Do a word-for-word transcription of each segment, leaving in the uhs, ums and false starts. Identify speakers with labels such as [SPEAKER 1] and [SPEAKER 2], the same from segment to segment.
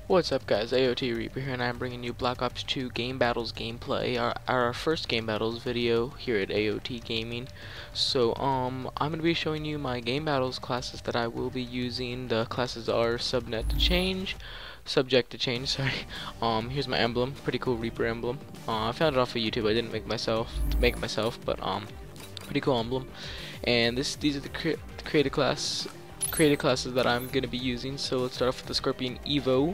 [SPEAKER 1] What's up guys, A O T Reaper here, and I'm bringing you Black Ops two Game Battles gameplay, our, our first Game Battles video here at A O T Gaming. So um, I'm going to be showing you my Game Battles classes that I will be using. The classes are Subnet to Change, Subject to Change, sorry. Um, here's my emblem, pretty cool Reaper emblem. Uh, I found it off of YouTube, I didn't make myself, make it myself, but um, pretty cool emblem. And this, these are the, cre the created class. created classes that I'm going to be using. So let's start off with the Scorpion Evo,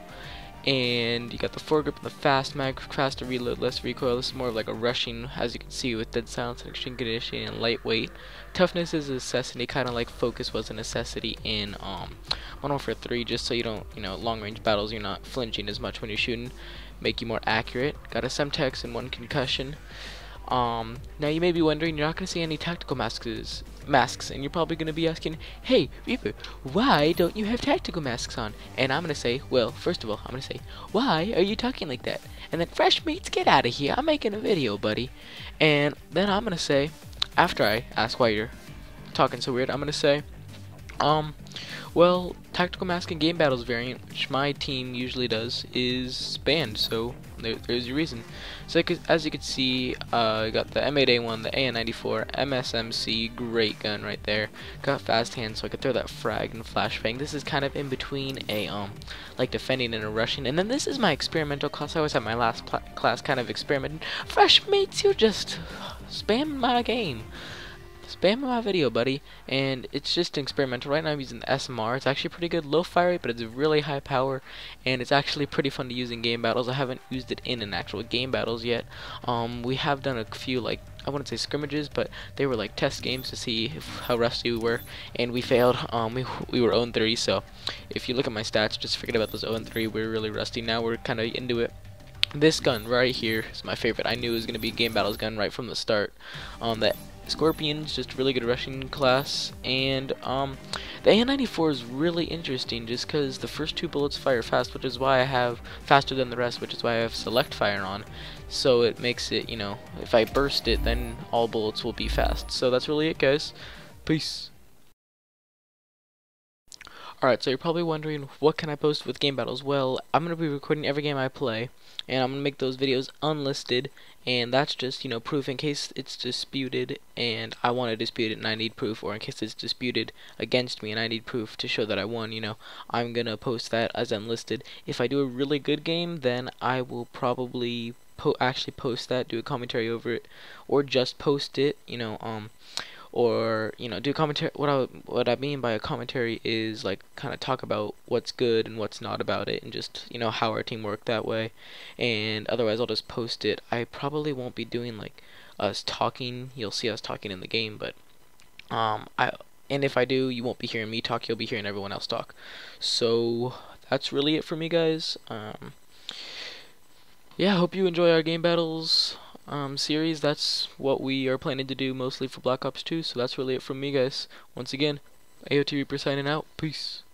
[SPEAKER 1] and you got the foregrip and the fast mag, faster reload, less recoil. This is more of like a rushing, as you can see, with dead silence and extreme conditioning and lightweight. Toughness is a necessity, kind of like focus was a necessity in um, Modern Warfare three, just so you don't, you know, long range battles, you're not flinching as much when you're shooting, make you more accurate. Got a Semtex and one concussion. Um, now you may be wondering, you're not going to see any tactical masks, masks, and you're probably going to be asking, hey, Reaper, why don't you have tactical masks on? And I'm going to say, well, first of all, I'm going to say, why are you talking like that? And then, fresh meats, get out of here, I'm making a video, buddy. And then I'm going to say, after I ask why you're talking so weird, I'm going to say, um, well, tactical mask and game battles variant, which my team usually does, is banned, so there, there's your reason. So as you can see, I uh, got the M eight A one, the A N ninety-four, M S M C, great gun right there. Got fast hands, so I could throw that frag and flashbang. This is kind of in between a um, like defending and a rushing. And then this is my experimental class. I always have my last class kind of experimenting. Fresh mates, you're just spamming my game. Spam my video, buddy, and it's just experimental. Right now I'm using the S M R. It's actually pretty good, low fire rate, but it's really high power, and it's actually pretty fun to use in game battles. I haven't used it in an actual game battles yet. Um, we have done a few, like, I wouldn't say scrimmages, but they were like test games to see if, how rusty we were, and we failed. Um, we, we were oh and three, so if you look at my stats, just forget about those oh and three. We were really rusty. Now we're kind of into it. This gun right here is my favorite. I knew it was going to be a game battles gun right from the start. Um, the Scorpion's just a really good rushing class, and um, the A N ninety-four is really interesting just because the first two bullets fire fast, which is why I have faster than the rest, which is why I have select fire on. So it makes it, you know, if I burst it, then all bullets will be fast. So that's really it, guys. Peace. Alright, so you're probably wondering, what can I post with game battles? Well, I'm going to be recording every game I play, and I'm going to make those videos unlisted, and that's just, you know, proof in case it's disputed, and I want to dispute it and I need proof, or in case it's disputed against me and I need proof to show that I won, you know, I'm going to post that as unlisted. If I do a really good game, then I will probably po actually post that, do a commentary over it, or just post it, you know, um... or, you know, do commentary. What I what I mean by a commentary is like kind of talk about what's good and what's not about it, and just, you know, how our team worked that way. And otherwise, I'll just post it. I probably won't be doing like us talking. You'll see us talking in the game, but um, I and if I do, you won't be hearing me talk. You'll be hearing everyone else talk. So that's really it for me, guys. Um, yeah, I hope you enjoy our game battles um, series. That's what we are planning to do mostly for Black Ops two, so that's really it from me, guys. Once again, A O T Reaper signing out. Peace.